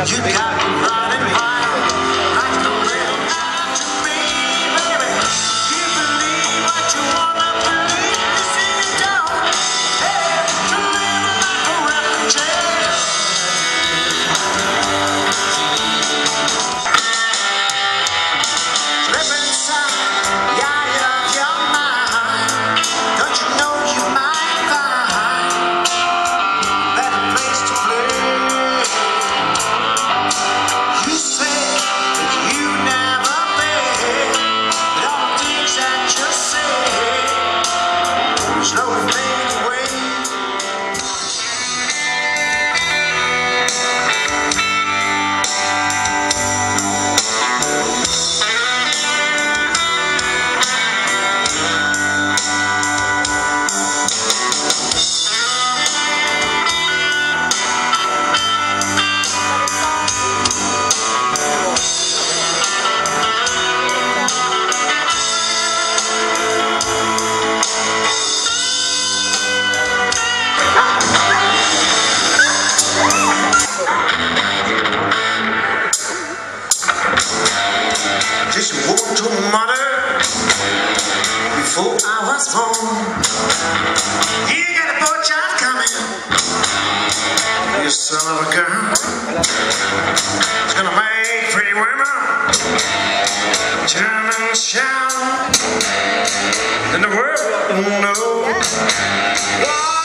You got me running wild like the little time to me, baby. You believe what you wanna believe, you see you don't. Hey, to live like a refugee. Slip inside, yeah, of your mind. Don't you know you might find a better place to play? You say that you never pay, but all the things that you say slowly fade away. Just walked to mother before I was born. You got a poor child coming, you son of a gun. It's gonna make pretty women turn and shout, and the world won't know why.